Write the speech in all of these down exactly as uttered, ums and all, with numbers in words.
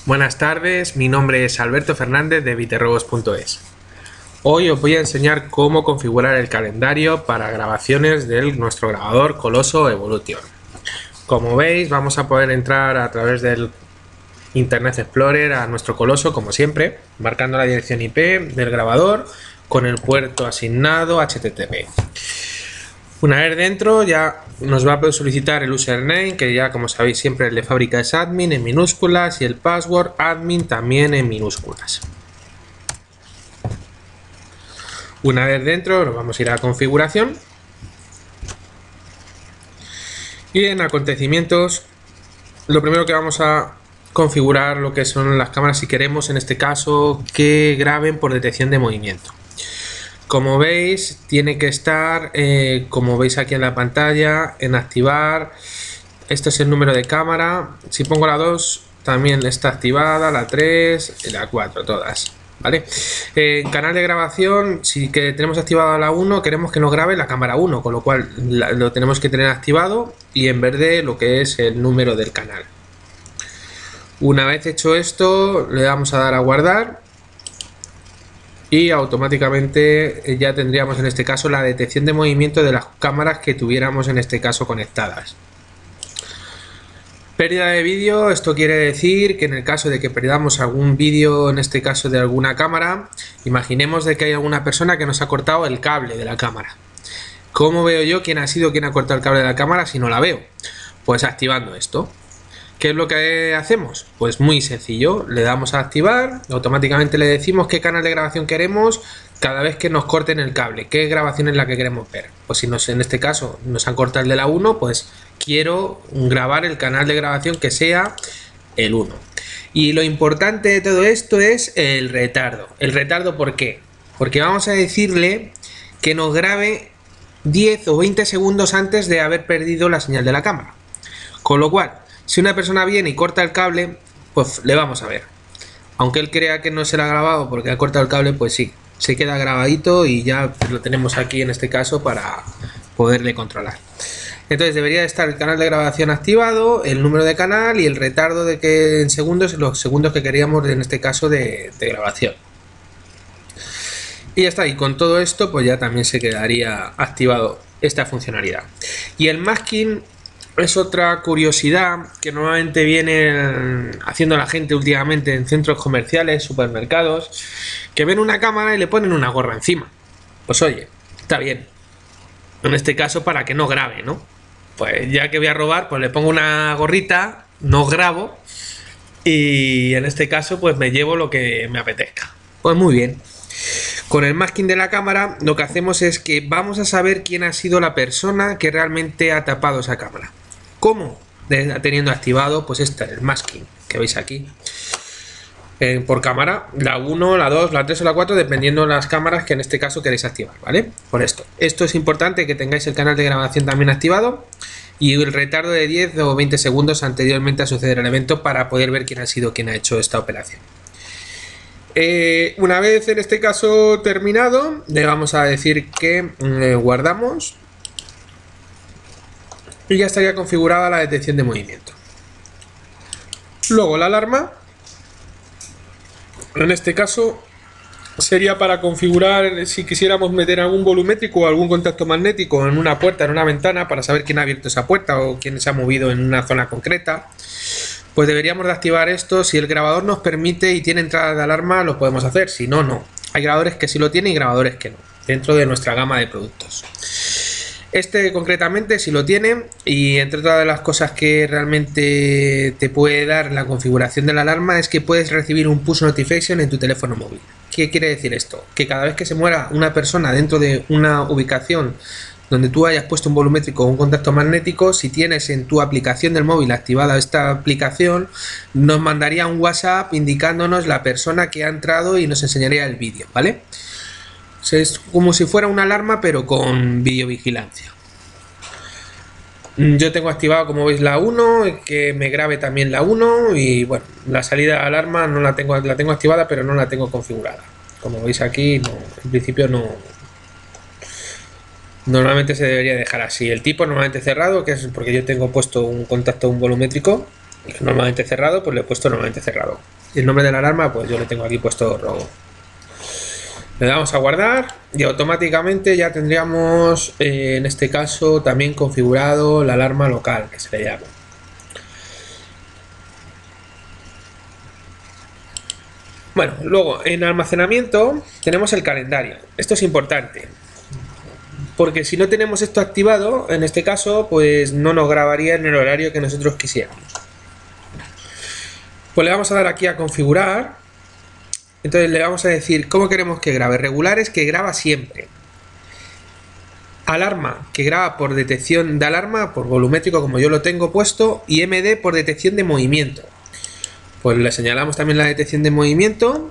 Buenas tardes, mi nombre es Alberto Fernández de Viterrobos punto es. Hoy os voy a enseñar cómo configurar el calendario para grabaciones de nuestro grabador Coloso Evolution. Como veis, vamos a poder entrar a través del Internet Explorer a nuestro Coloso, como siempre, marcando la dirección I P del grabador con el puerto asignado H T T P. Una vez dentro ya nos va a solicitar el username, que ya como sabéis siempre el de fábrica es admin en minúsculas y el password admin también en minúsculas. Una vez dentro nos vamos a ir a configuración y en acontecimientos lo primero que vamos a configurar lo que son las cámaras, si queremos en este caso que graben por detección de movimiento. Como veis, tiene que estar, eh, como veis aquí en la pantalla, en activar. Este es el número de cámara. Si pongo la dos, también está activada, la tres y la cuatro, todas. ¿Vale? Eh, en canal de grabación, si que tenemos activada la uno, queremos que nos grabe la cámara uno, con lo cual la, lo tenemos que tener activado y en verde lo que es el número del canal. Una vez hecho esto, le vamos a dar a guardar. Y automáticamente ya tendríamos en este caso la detección de movimiento de las cámaras que tuviéramos en este caso conectadas. Pérdida de vídeo, esto quiere decir que en el caso de que perdamos algún vídeo, en este caso de alguna cámara, imaginemos de que hay alguna persona que nos ha cortado el cable de la cámara. ¿Cómo veo yo quién ha sido quien ha cortado el cable de la cámara si no la veo? Pues activando esto. ¿Qué es lo que hacemos? Pues muy sencillo, le damos a activar, automáticamente le decimos qué canal de grabación queremos cada vez que nos corten el cable, qué grabación es la que queremos ver. Pues si nos, en este caso nos han cortado el de la uno, pues quiero grabar el canal de grabación que sea el uno. Y lo importante de todo esto es el retardo. ¿El retardo por qué? Porque vamos a decirle que nos grabe diez o veinte segundos antes de haber perdido la señal de la cámara. Con lo cual, si una persona viene y corta el cable, pues le vamos a ver. Aunque él crea que no se lo ha grabado porque ha cortado el cable, pues sí, se queda grabadito y ya lo tenemos aquí en este caso para poderle controlar. Entonces debería estar el canal de grabación activado, el número de canal y el retardo de que en segundos, los segundos que queríamos en este caso de, de grabación. Y ya está, y con todo esto pues ya también se quedaría activado esta funcionalidad. Y el masking es otra curiosidad que normalmente viene haciendo la gente últimamente en centros comerciales, supermercados, que ven una cámara y le ponen una gorra encima. Pues oye, está bien. En este caso para que no grabe, ¿no? Pues ya que voy a robar, pues le pongo una gorrita, no grabo y en este caso pues me llevo lo que me apetezca. Pues muy bien. Con el masking de la cámara lo que hacemos es que vamos a saber quién ha sido la persona que realmente ha tapado esa cámara. ¿Cómo? De, teniendo activado pues este, el masking que veis aquí eh, por cámara, la uno, la dos, la tres o la cuatro, dependiendo de las cámaras que en este caso queréis activar, ¿vale? Por esto. Esto es importante que tengáis el canal de grabación también activado y el retardo de diez o veinte segundos anteriormente a suceder el evento para poder ver quién ha sido quien ha hecho esta operación. Eh, una vez en este caso terminado, le vamos a decir que eh, guardamos y ya estaría configurada la detección de movimiento. Luego la alarma, en este caso sería para configurar si quisiéramos meter algún volumétrico o algún contacto magnético en una puerta, en una ventana, para saber quién ha abierto esa puerta o quién se ha movido en una zona concreta. Pues deberíamos de activar esto. Si el grabador nos permite y tiene entrada de alarma, lo podemos hacer, si no, no. Hay grabadores que sí lo tienen y grabadores que no, dentro de nuestra gama de productos. Este concretamente sí lo tiene y entre todas las cosas que realmente te puede dar la configuración de la alarma es que puedes recibir un push notification en tu teléfono móvil. ¿Qué quiere decir esto? Que cada vez que se muera una persona dentro de una ubicación donde tú hayas puesto un volumétrico o un contacto magnético, si tienes en tu aplicación del móvil activada esta aplicación, nos mandaría un WhatsApp indicándonos la persona que ha entrado y nos enseñaría el vídeo, ¿vale? Es como si fuera una alarma pero con videovigilancia. Yo tengo activado, como veis, la uno, que me grabe también la uno y bueno, la salida de alarma no la tengo, la tengo activada pero no la tengo configurada. Como veis aquí, no, en principio no. Normalmente se debería dejar así. El tipo normalmente cerrado, que es porque yo tengo puesto un contacto un volumétrico normalmente cerrado, pues le he puesto normalmente cerrado. Y el nombre de la alarma, pues yo le tengo aquí puesto robo. Le damos a guardar y automáticamente ya tendríamos, eh, en este caso, también configurado la alarma local, que se le llama. Bueno, luego en almacenamiento tenemos el calendario. Esto es importante, porque si no tenemos esto activado, en este caso, pues no nos grabaría en el horario que nosotros quisiéramos. Pues le vamos a dar aquí a configurar. Entonces le vamos a decir cómo queremos que grabe. Regulares, que graba siempre. Alarma, que graba por detección de alarma, por volumétrico como yo lo tengo puesto. Y M D por detección de movimiento. Pues le señalamos también la detección de movimiento.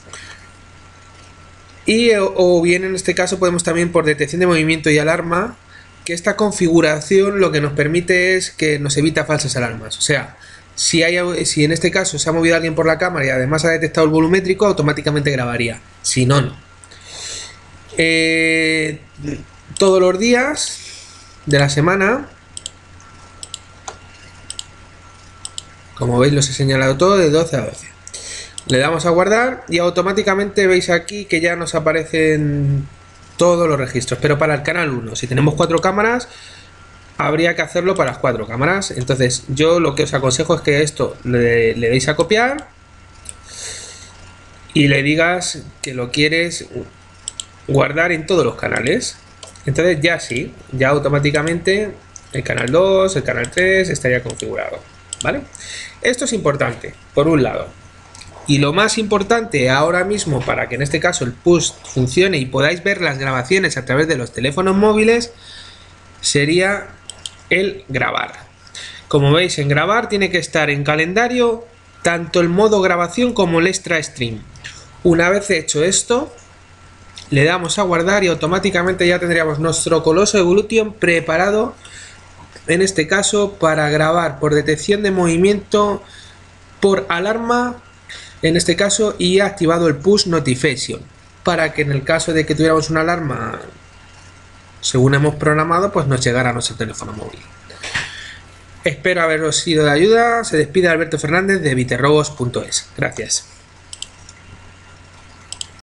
Y o bien en este caso podemos también por detección de movimiento y alarma, que esta configuración lo que nos permite es que nos evita falsas alarmas. O sea, si, hay, si en este caso se ha movido alguien por la cámara y además ha detectado el volumétrico, automáticamente grabaría. Si no, no. Eh, todos los días de la semana, como veis los he señalado todo de doce a doce. Le damos a guardar y automáticamente veis aquí que ya nos aparecen todos los registros, pero para el canal uno. Si tenemos cuatro cámaras, habría que hacerlo para las cuatro cámaras. Entonces yo lo que os aconsejo es que esto le, le deis a copiar y le digas que lo quieres guardar en todos los canales. Entonces ya sí, ya automáticamente el canal dos, el canal tres estaría configurado, ¿vale? Esto es importante, por un lado. Y lo más importante ahora mismo para que en este caso el push funcione y podáis ver las grabaciones a través de los teléfonos móviles sería el grabar. Como veis, en grabar tiene que estar en calendario tanto el modo grabación como el extra stream. Una vez hecho esto, le damos a guardar y automáticamente ya tendríamos nuestro Coloso Evolution preparado, en este caso para grabar por detección de movimiento, por alarma en este caso, y activado el push notification para que en el caso de que tuviéramos una alarma según hemos programado, pues nos llegara a nuestro teléfono móvil. Espero haberos sido de ayuda. Se despide Alberto Fernández de Viterrobos punto es. Gracias.